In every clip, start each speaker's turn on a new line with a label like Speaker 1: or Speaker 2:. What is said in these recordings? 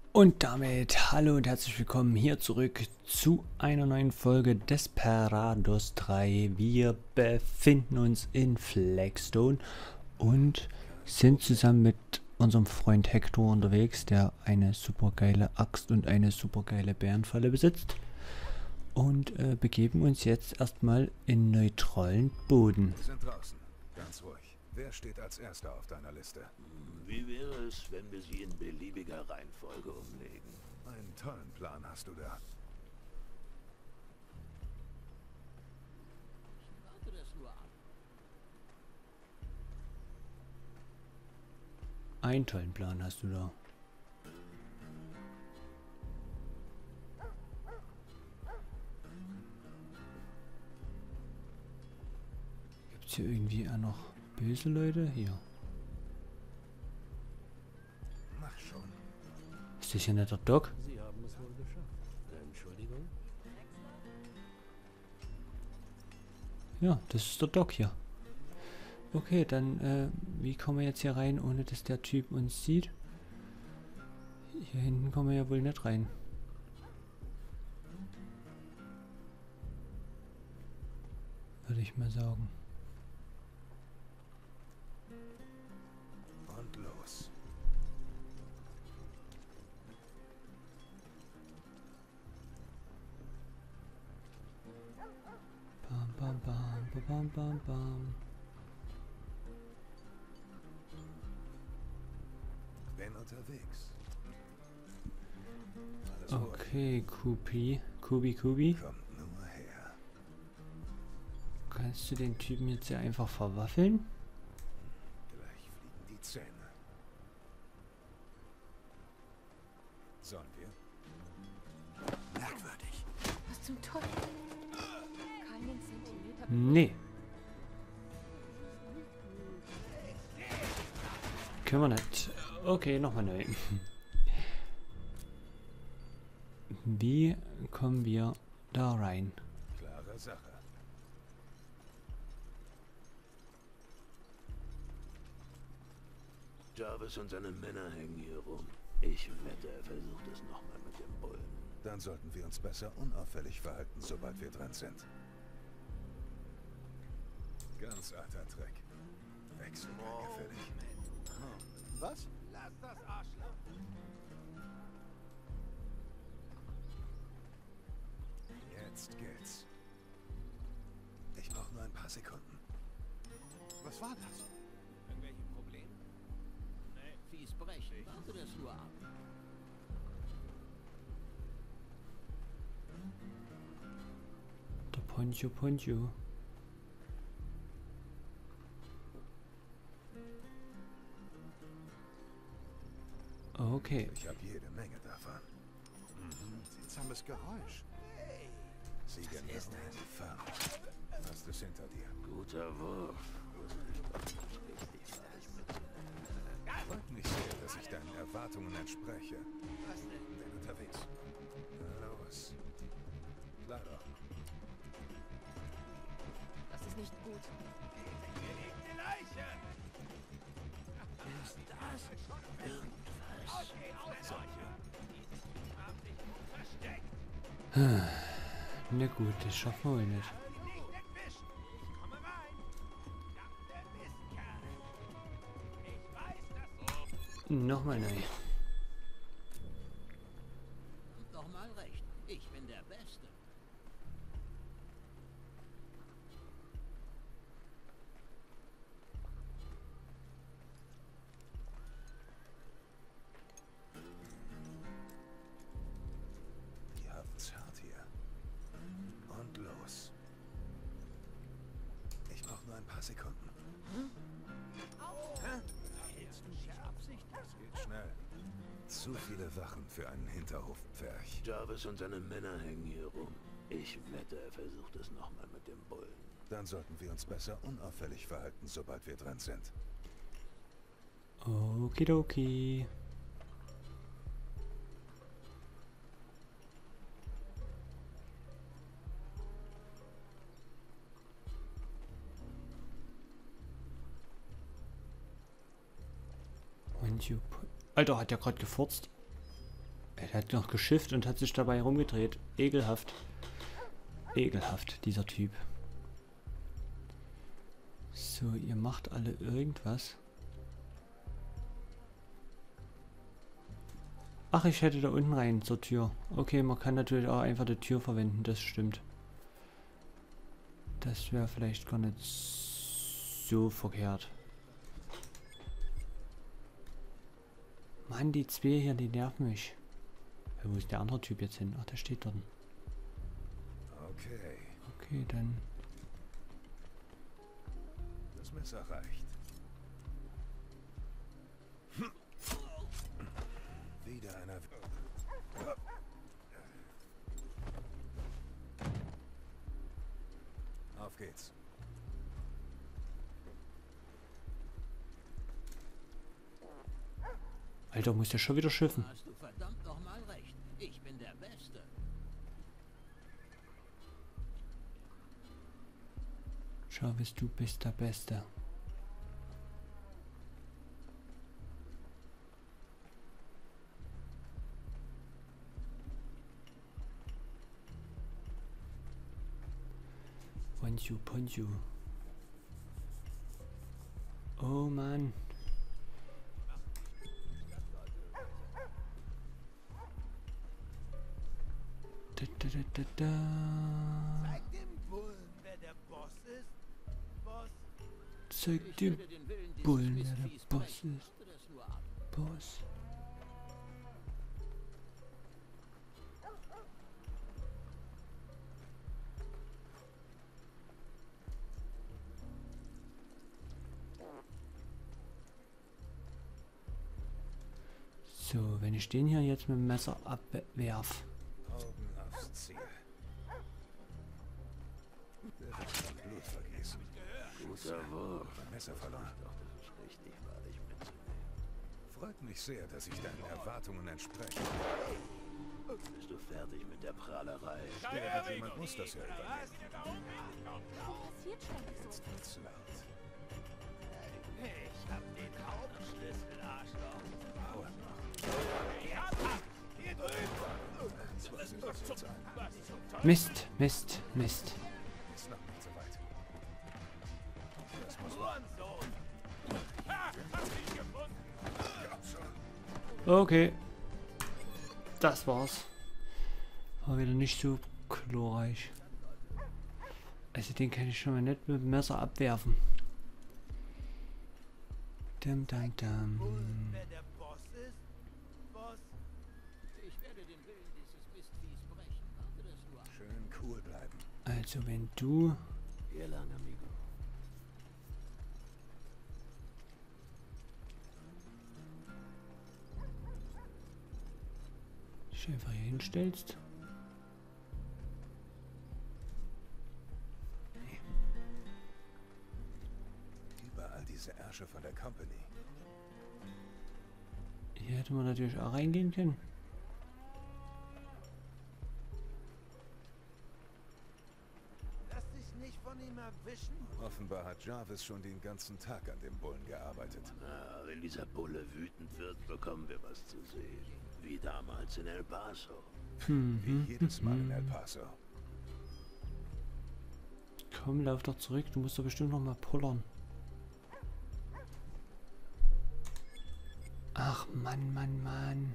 Speaker 1: Und damit hallo und herzlich willkommen hier zurück zu einer neuen Folge Desperados 3. Wir befinden uns in Flagstone und sind zusammen mit unserem Freund Hector unterwegs, der eine super geile Axt und eine super geile Bärenfalle besitzt. Und begeben uns jetzt erstmal in neutralen Boden.
Speaker 2: Wir sind draußen. Ganz ruhig. Wer steht als Erster auf deiner Liste?
Speaker 3: Wie wäre es, wenn wir sie in beliebiger Reihenfolge umlegen?
Speaker 2: Einen tollen Plan hast du da.
Speaker 3: Warte das nur ab.
Speaker 1: Einen tollen Plan hast du da. Gibt es hier irgendwie auch noch böse Leute? Hier.
Speaker 2: Mach schon.
Speaker 1: Ist das hier nicht der Doc?
Speaker 3: Sie haben es wohl geschafft. Entschuldigung?
Speaker 1: Ja, das ist der Doc hier. Okay, dann, wie kommen wir jetzt hier rein, ohne dass der Typ uns sieht? Hier hinten kommen wir ja wohl nicht rein. Würde ich mal sagen.
Speaker 2: Und los.
Speaker 1: Bam, bam, bam, bam, bam, bam.
Speaker 2: Bin unterwegs. Alles ruhig.
Speaker 1: Okay, Kubi.
Speaker 2: Kommt nur her.
Speaker 1: Kannst du den Typen jetzt hier einfach verwaffeln?
Speaker 2: Gleich fliegen die Zähne. Sollen wir? Merkwürdig.
Speaker 4: Was zum Teufel? Keinen Zentimeter.
Speaker 1: Nee. Können wir nicht. Okay, nochmal neu. Wie kommen wir da rein?
Speaker 2: Klare Sache.
Speaker 3: Jarvis und seine Männer hängen hier rum. Ich wette, er versucht es nochmal mit dem Bullen.
Speaker 2: Dann sollten wir uns besser unauffällig verhalten, sobald wir dran sind. Ganz alter Trick. Wechseln gefällig.
Speaker 5: Was? Lass das Arschloch!
Speaker 2: Jetzt geht's. Ich brauche nur ein paar Sekunden.
Speaker 5: Was war das? Irgendwelche Probleme?
Speaker 3: Nee, fies brechen. Warte das nur ab.
Speaker 1: Der Poncho. Okay.
Speaker 2: Ich habe jede Menge davon.
Speaker 5: Seltsames Geräusch.
Speaker 2: Sieh genau in die Ferne. Hast es hinter dir.
Speaker 3: Guter Wurf. Richtig falsch mit.
Speaker 2: Freut mich sehr, dass ich deinen Erwartungen entspreche.
Speaker 5: Was denn?
Speaker 2: Bin unterwegs. Na los. Klar doch.
Speaker 4: Das ist nicht gut.
Speaker 5: Wir legen die Leiche!
Speaker 3: Ist das irgendwas?
Speaker 5: Okay, Ausweiche! Hab dich gut versteckt!
Speaker 1: Na gut, das schaffen wir wohl nicht.
Speaker 5: Nicht entwischen! Ich komme rein! Verdammte Mistkerle! Ich weiß, dass du...
Speaker 1: Nochmal neu.
Speaker 3: Und nochmal recht. Ich bin der Beste.
Speaker 2: Die haben's hart hier. Und los. Ich brauche nur ein paar Sekunden.
Speaker 5: Hältst du dich Absicht?
Speaker 2: Das geht schnell. Zu viele Wachen für einen Hinterhofpferch.
Speaker 3: Jarvis und seine Männer hängen hier rum. Ich wette, er versucht es nochmal mit dem Bullen.
Speaker 2: Dann sollten wir uns besser unauffällig verhalten, sobald wir dran sind.
Speaker 1: Okidoki. Alter, hat der gerade gefurzt? Er hat noch geschifft und hat sich dabei rumgedreht. Ekelhaft. Ekelhaft, dieser Typ. So, ihr macht alle irgendwas. Ach, ich hätte da unten rein zur Tür. Okay, man kann natürlich auch einfach die Tür verwenden, das stimmt. Das wäre vielleicht gar nicht so verkehrt. Mann, die zwei hier, die nerven mich. Wo ist der andere Typ jetzt hin? Ach, der steht dort.
Speaker 2: Okay,
Speaker 1: Okay, dann...
Speaker 2: das Messer reicht. Wieder einer. Auf geht's.
Speaker 1: Alter, muss der schon wieder schiffen.
Speaker 5: Hast du verdammt nochmal recht. Ich bin der Beste.
Speaker 1: Jarvis, du bist der Beste. Ponju, Ponju. Oh Mann. Da.
Speaker 6: Zeig dem Bullen, wer der Boss ist. Boss.
Speaker 1: Zeig
Speaker 5: Ich
Speaker 1: dem
Speaker 5: werde den Willen dieses
Speaker 1: Bullen, wer der
Speaker 5: Mistviehs
Speaker 1: Boss
Speaker 5: brechen.
Speaker 1: ist.
Speaker 5: Warte das nur ab.
Speaker 1: Boss. So, wenn ich den hier jetzt mit dem Messer abwerf.
Speaker 2: Augen aufs Ziel. Der wird kein Blut vergießen.
Speaker 3: Guter Wurf.
Speaker 2: Mein Messer verloren.
Speaker 3: Doch, das ist richtig, war dich mitzunehmen.
Speaker 2: Freut mich sehr, dass ich deinen Erwartungen entspreche.
Speaker 3: Bist du fertig mit der Prahlerei?
Speaker 2: Irgendjemand muss das ja übernehmen.
Speaker 4: Passiert ständig so.
Speaker 2: Jetzt wird's laut.
Speaker 6: Ich hab den Hauptschlüssel, Arschloch.
Speaker 2: Dauert noch.
Speaker 6: Hier drüben.
Speaker 2: 20 Minuten Zeit.
Speaker 1: Mist, Mist, Mist.
Speaker 2: Ist noch nicht so weit. Das muss
Speaker 6: Hurensohn. Ha! Hast du ihn gefunden?
Speaker 2: ja schon.
Speaker 1: Okay. Das war's. War wieder nicht so glorreich. Also den kann ich schon mal nicht mit dem Messer abwerfen. Dum, dum, dum.
Speaker 6: Bullen, wer der Boss ist. Boss.
Speaker 5: Ich werde den Willen dieses Mistviehs brechen. Warte das nur ab.
Speaker 2: Schön cool bleiben.
Speaker 1: Also wenn du...
Speaker 3: Hier lang, Amigo.
Speaker 1: dich einfach hier hinstellst.
Speaker 2: Überall diese Ärsche von der Company.
Speaker 1: Hier hätte man natürlich auch reingehen können.
Speaker 6: Lass dich nicht von ihm erwischen.
Speaker 2: Offenbar hat Jarvis schon den ganzen Tag an dem Bullen gearbeitet.
Speaker 3: Na, wenn dieser Bulle wütend wird, bekommen wir was zu sehen. Wie damals in El Paso.
Speaker 2: Wie jedes Mal in El Paso.
Speaker 1: Komm, lauf doch zurück. Du musst doch bestimmt noch mal pullern. Ach, Mann, Mann, Mann.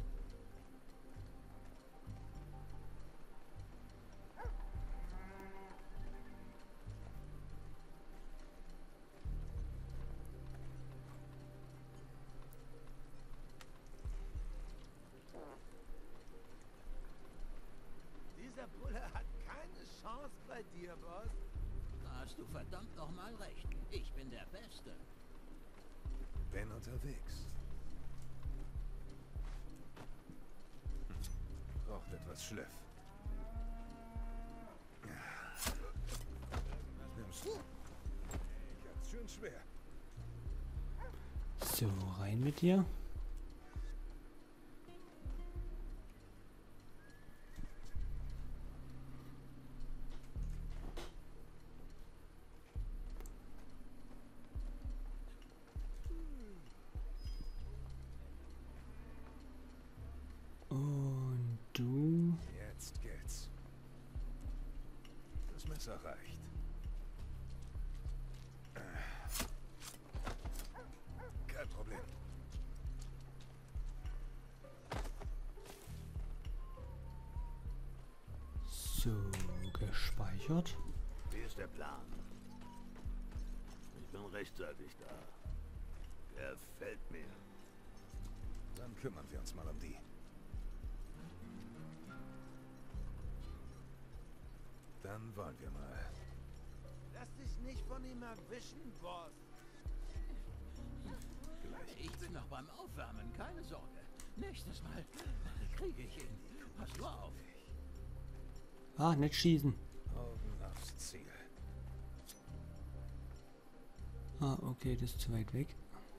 Speaker 6: Dieser Bulle hat keine Chance bei dir, Boss.
Speaker 5: Da hast du verdammt nochmal recht. Ich bin der Beste.
Speaker 2: Bin unterwegs. Braucht etwas Schliff. Was nimmst du? Ich hab's schön schwer.
Speaker 1: So, rein mit dir.
Speaker 2: Das Messer reicht. Kein Problem.
Speaker 1: So, gespeichert.
Speaker 3: Wie ist der Plan? Ich bin rechtzeitig da. Er fällt mir.
Speaker 2: Dann kümmern wir uns mal um die. Dann wollen wir mal.
Speaker 6: Lass dich nicht von ihm erwischen, Boss.
Speaker 2: Gleich.
Speaker 5: Ich bin noch beim Aufwärmen, keine Sorge. Nächstes Mal kriege ich ihn. Pass nur auf.
Speaker 1: Ah, nicht schießen.
Speaker 2: Augen aufs Ziel.
Speaker 1: Ah, okay, das ist zu weit weg.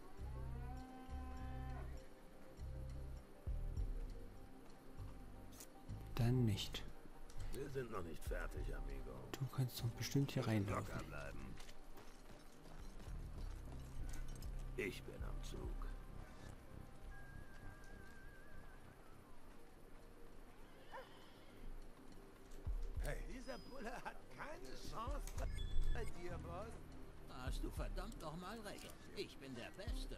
Speaker 1: Dann nicht.
Speaker 3: Wir sind noch nicht fertig, Amigo.
Speaker 1: Du kannst doch bestimmt hier reinlaufen.
Speaker 3: Locker bleiben. Ich bin am Zug.
Speaker 2: Hey,
Speaker 6: Dieser Bulle hat keine Chance bei dir, Boss.
Speaker 5: Hast du verdammt noch mal recht. Ich bin der Beste.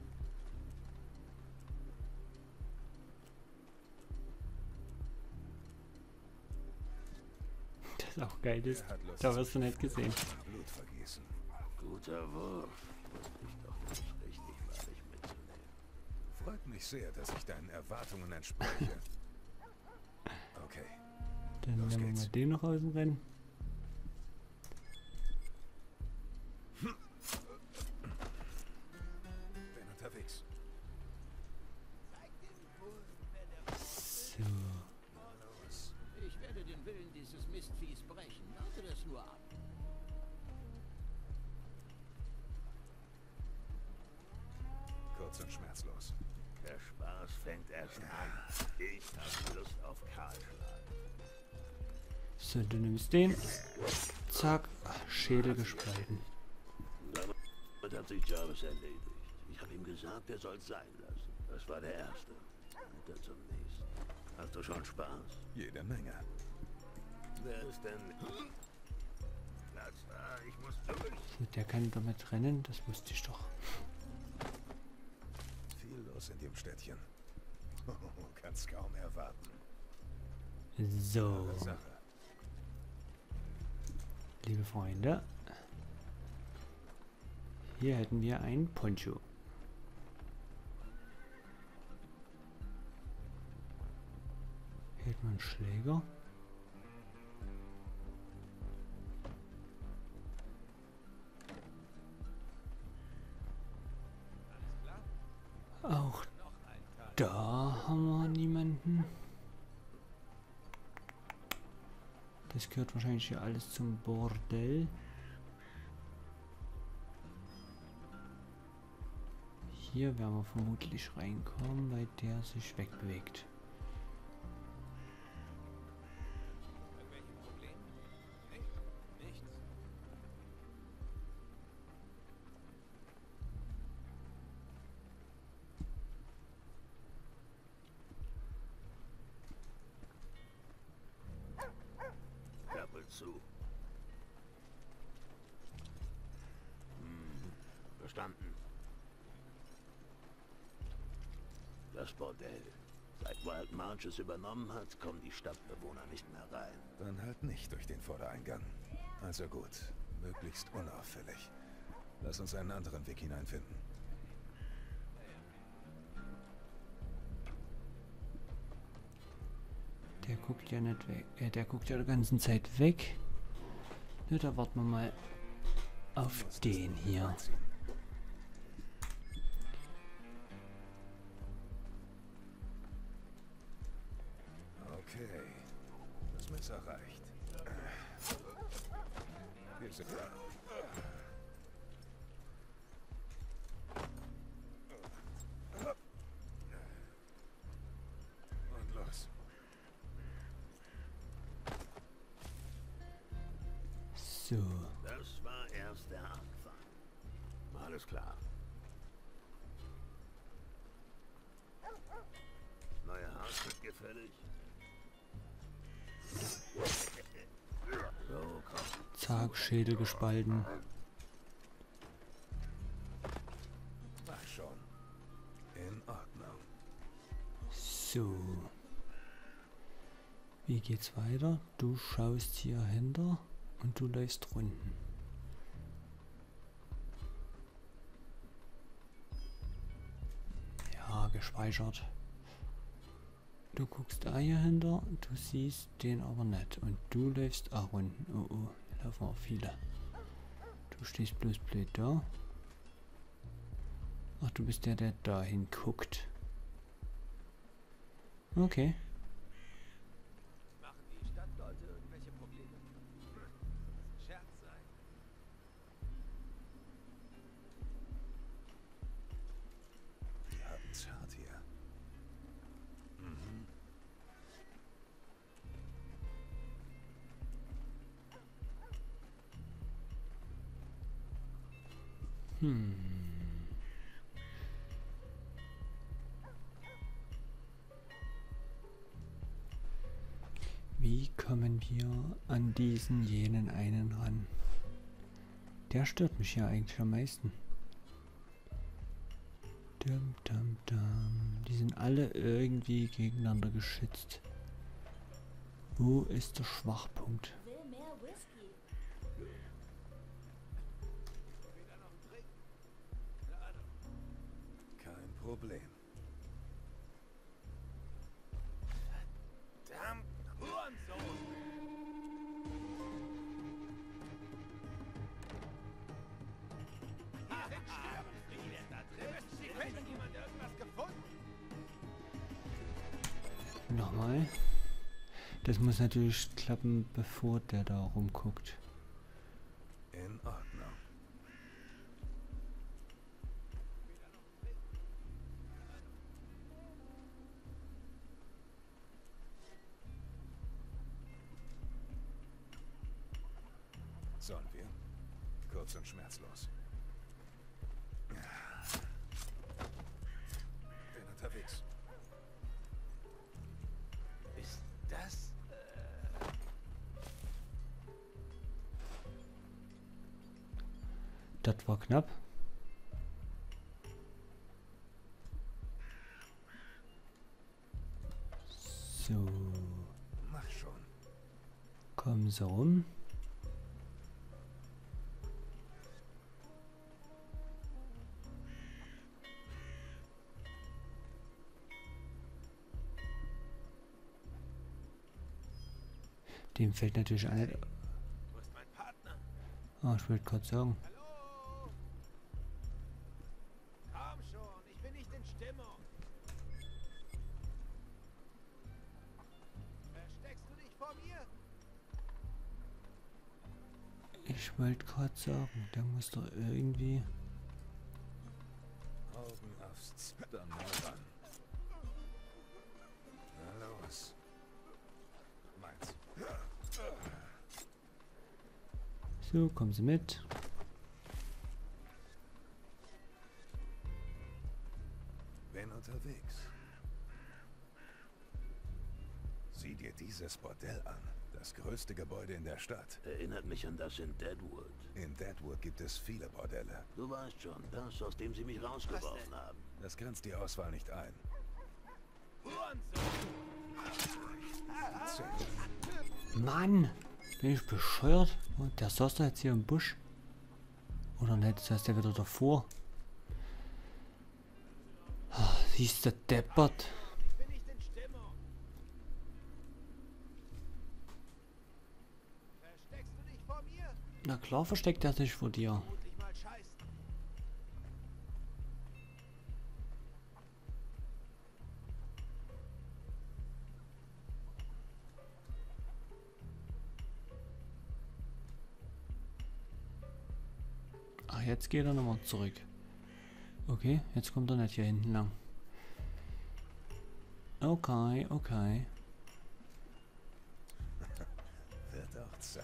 Speaker 1: Das ist auch geil, das,
Speaker 2: er hat Lust
Speaker 1: da wirst du nicht gesehen.
Speaker 2: Blut vergießen.
Speaker 3: Guter Wurf. Wusste ich doch nicht richtig, war ich mitzunehmen.
Speaker 2: Freut mich sehr, dass ich deinen Erwartungen entspreche. Okay,
Speaker 1: Dann
Speaker 2: Los
Speaker 1: nehmen wir
Speaker 2: geht's.
Speaker 1: mal den noch aus dem Rennen.
Speaker 2: bin unterwegs.
Speaker 6: Zeig dem Bullen, wer der Boss
Speaker 1: So.
Speaker 2: Los.
Speaker 5: Ich werde den Willen dieses Mistviehs brechen. Warte das nur ab.
Speaker 2: Kurz und schmerzlos.
Speaker 3: Der Spaß fängt erst an. Ich habe Lust auf Kahlschlag.
Speaker 1: So, du nimmst den. Zack, Schädel gespalten.
Speaker 3: Damit hat sich Jarvis erledigt. Ich habe ihm gesagt, er soll es sein lassen. Das war der erste. Und dann zum nächsten. Hast du schon Spaß?
Speaker 2: Jede Menge.
Speaker 3: Wer ist denn... Platz da, ich muss durch.
Speaker 1: So, der kann damit rennen, das wusste ich doch.
Speaker 2: Viel los in dem Städtchen. Kannst kaum erwarten.
Speaker 1: So,
Speaker 2: Tolle Sache.
Speaker 1: liebe Freunde. Hier hätten wir ein Poncho. Hier hätten wir einen Schläger. Auch da haben wir niemanden. Das gehört wahrscheinlich hier alles zum Bordell. Hier werden wir vermutlich reinkommen, weil der sich wegbewegt.
Speaker 6: Irgendwelche Probleme? Nicht? Nichts.
Speaker 3: Klappe zu. Verstanden. Das Bordell. Seit Wild March es übernommen hat, kommen die Stadtbewohner nicht mehr rein.
Speaker 2: Dann halt nicht durch den Vordereingang. Also gut, möglichst unauffällig. Lass uns einen anderen Weg hineinfinden.
Speaker 1: Der guckt ja nicht weg. Der guckt ja die ganze Zeit weg. Na, da warten wir mal auf den hier.
Speaker 2: Okay, das Messer reicht. Wir sind da. Und los.
Speaker 1: So,
Speaker 3: Das war erst der Anfang. Alles klar. Neuer Haarschnitt gefällig. So, komm
Speaker 1: Zack, Schädel gespalten.
Speaker 2: Mach schon. In Ordnung.
Speaker 1: So. Wie geht's weiter? Du schaust hier hinter und du läufst Runden. Ja, gespeichert. Du guckst da hier hinter, du siehst den aber nicht. Und du läufst auch Runden. Oh oh, hier laufen auch viele. Du stehst bloß blöd da. Ach, du bist der, der da hinguckt. Okay.
Speaker 6: Machen die Stadtleute irgendwelche Probleme? Das muss ein Scherz sein.
Speaker 2: Die haben's hart hier. Mhm.
Speaker 1: Wie kommen wir an diesen jenen einen ran? Der stört mich ja eigentlich am meisten. Dum, dum, dum. Die sind alle irgendwie gegeneinander geschützt. Wo ist der Schwachpunkt?
Speaker 4: Will mehr Whisky.
Speaker 6: Wieder noch ein Drink? Na,
Speaker 2: Kein Problem.
Speaker 6: verdammt, Hurensohn! Hier sind Störenfriede. Da drin ist jemand irgendwas gefunden.
Speaker 1: Nochmal. Das muss natürlich klappen, bevor der da rumguckt.
Speaker 2: In Ordnung. Sollen wir? Kurz und schmerzlos. Bin unterwegs.
Speaker 6: Ist das...
Speaker 1: Das war knapp. So,
Speaker 2: Mach schon.
Speaker 1: kommen Sie rum. Dem fällt natürlich ein.
Speaker 6: Wo ist mein Partner?
Speaker 1: Ah, ich wollte gerade sagen.
Speaker 6: Hallo? Komm schon, ich bin nicht in Stimmung. Versteckst du dich vor mir?
Speaker 1: Ich wollte gerade sagen, der muss doch irgendwie.
Speaker 2: Augen aufs Dann mal ran. Na los. Meins.
Speaker 1: So, kommen Sie mit.
Speaker 2: Bin unterwegs. Sieh dir dieses Bordell an. Das größte Gebäude in der Stadt.
Speaker 3: Erinnert mich an das in Deadwood.
Speaker 2: In Deadwood gibt es viele Bordelle.
Speaker 3: Du weißt schon, das, aus dem sie mich rausgeworfen haben.
Speaker 2: Das grenzt die Auswahl nicht ein.
Speaker 1: Mann! Bin ich bescheuert? Und der saß da jetzt hier im Busch. Oder nicht? Das heißt, der wieder davor. Ah, siehst du, deppert.
Speaker 6: Ich bin nicht in Stimmung. Versteckst du dich vor mir?
Speaker 1: Na klar versteckt er sich vor dir.
Speaker 6: Vermutlich mal scheißen.
Speaker 1: Ach, jetzt geht er nochmal zurück. Okay, jetzt kommt er nicht hier hinten lang. Okay, okay.
Speaker 2: Wird auch Zeit.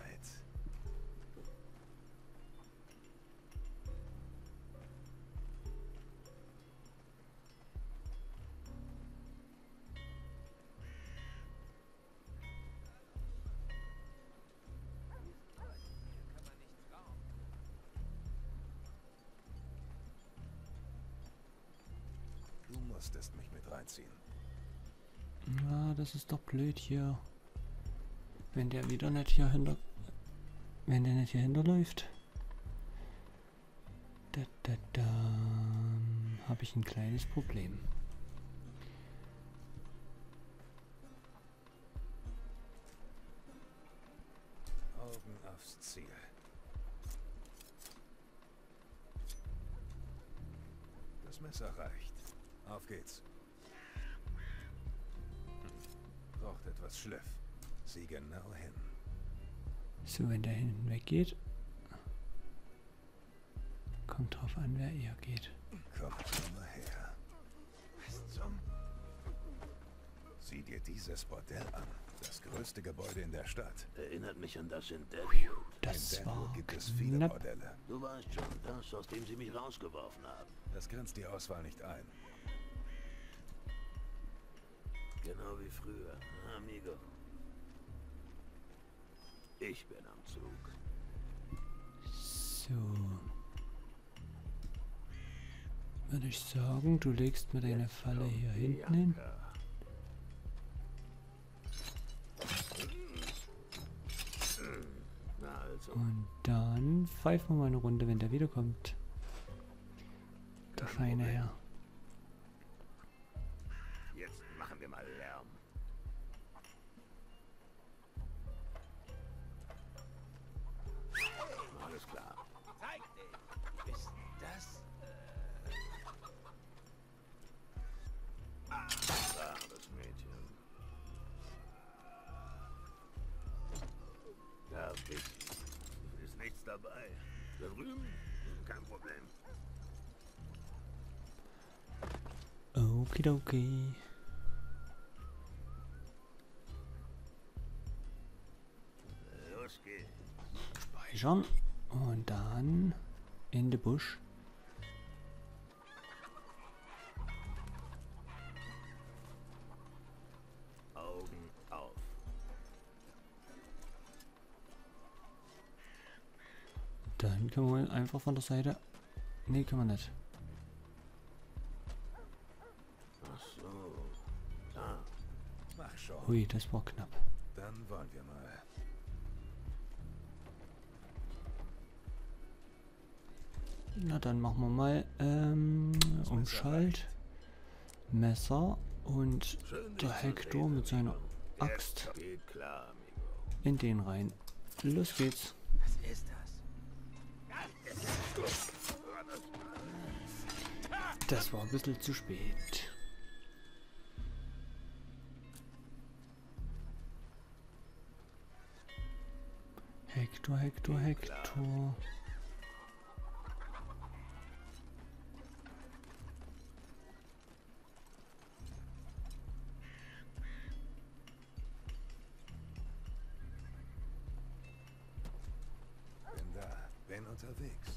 Speaker 2: musstest mich mit reinziehen.
Speaker 1: Na, das ist doch blöd hier. Wenn der wieder nicht hier hinter... Wenn der nicht hier hinterläuft. Da. Habe ich ein kleines Problem.
Speaker 2: Augen aufs Ziel. Das Messer reicht. Auf geht's. Braucht etwas Schliff. Sieh genau hin.
Speaker 1: So, wenn der hinten weggeht. Kommt drauf an, wer eher geht.
Speaker 2: Komm mal her.
Speaker 6: Was zum...
Speaker 2: Sieh dir dieses Bordell an. Das größte Gebäude in der Stadt.
Speaker 3: Erinnert mich an das in Deadwood.
Speaker 1: Das
Speaker 2: in Deadwood
Speaker 1: war
Speaker 2: gibt es viele
Speaker 1: knapp.
Speaker 2: Bordelle.
Speaker 3: Du weißt schon, das, aus dem sie mich rausgeworfen haben.
Speaker 2: Das grenzt die Auswahl nicht ein.
Speaker 3: Genau wie früher, amigo. Ich bin am Zug.
Speaker 1: So. Würde ich sagen, du legst mir deine Falle hier hinten hin.
Speaker 3: Na also,
Speaker 1: Und dann pfeifen wir mal eine Runde, wenn der wiederkommt. Der feine Herr.
Speaker 3: jetzt machen wir mal Lärm. Alles klar.
Speaker 6: Zeig dich! Ist das...
Speaker 3: Braves Mädchen. Da ist nichts dabei. Da drüben? Kein Problem.
Speaker 1: Okidoki.
Speaker 3: Los geht's.
Speaker 1: Speichern. Und dann in den Busch.
Speaker 3: Augen auf.
Speaker 1: Dann können wir einfach von der Seite... Nee, können wir nicht.
Speaker 3: Ach so. Da.
Speaker 2: Mach schon.
Speaker 1: Hui, das war knapp.
Speaker 2: Dann wollen wir mal.
Speaker 1: Na, dann machen wir mal Umschalt. Messer und
Speaker 3: Schön,
Speaker 1: der
Speaker 3: dich zu
Speaker 1: Hector
Speaker 3: sehen,
Speaker 1: mit seiner
Speaker 3: Amigo.
Speaker 1: Axt
Speaker 3: Jetzt geht klar, amigo.
Speaker 1: in den rein. Los geht's.
Speaker 6: Was ist das?
Speaker 1: Das war ein bisschen zu spät. Hector, Hector, Hector.
Speaker 2: Bin da. Bin unterwegs.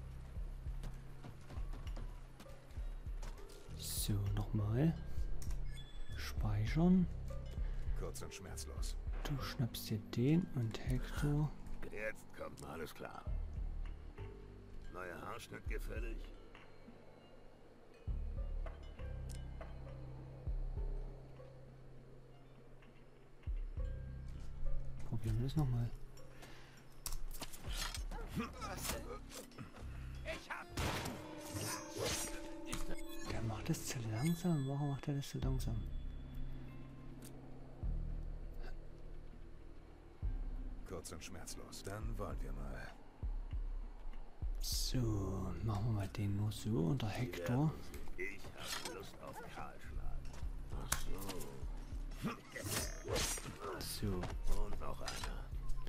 Speaker 1: So, nochmal. Speichern.
Speaker 2: Kurz und schmerzlos.
Speaker 1: Du schnappst dir den und Hector.
Speaker 3: Jetzt kommt alles klar. Neuer Haarschnitt gefällig?
Speaker 1: Probieren wir das nochmal. Der macht das zu langsam. Warum macht er das so langsam?
Speaker 2: Kurz und schmerzlos. Dann wollen wir mal.
Speaker 1: So, machen wir mal den nur so und der Hector.
Speaker 3: Ich hab Lust auf Kahlschlag. Ach so.
Speaker 1: So,
Speaker 3: Und noch einer.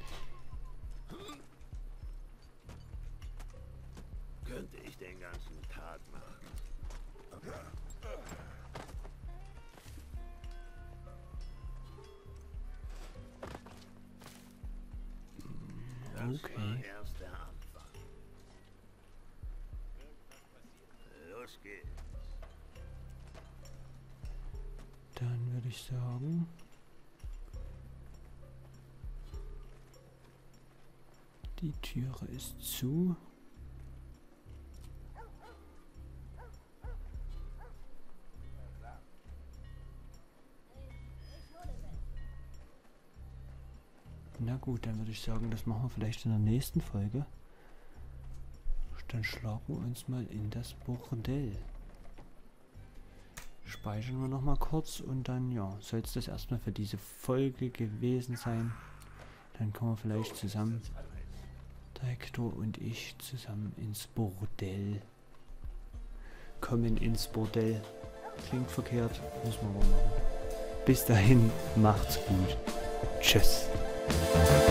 Speaker 3: Könnte ich den ganzen Tag machen. Das war
Speaker 1: okay.
Speaker 3: erst der Anfang. Los geht's.
Speaker 1: Dann würde ich sagen, die Türe ist zu. Na gut, dann würde ich sagen, das machen wir vielleicht in der nächsten Folge. Dann schlagen wir uns mal in das Bordell. Speichern wir noch mal kurz und dann, ja, soll es das erstmal für diese Folge gewesen sein. Dann kommen wir vielleicht zusammen, der Hector und ich, zusammen ins Bordell. Kommen ins Bordell. Klingt verkehrt, müssen wir aber machen. Bis dahin, macht's gut. Tschüss.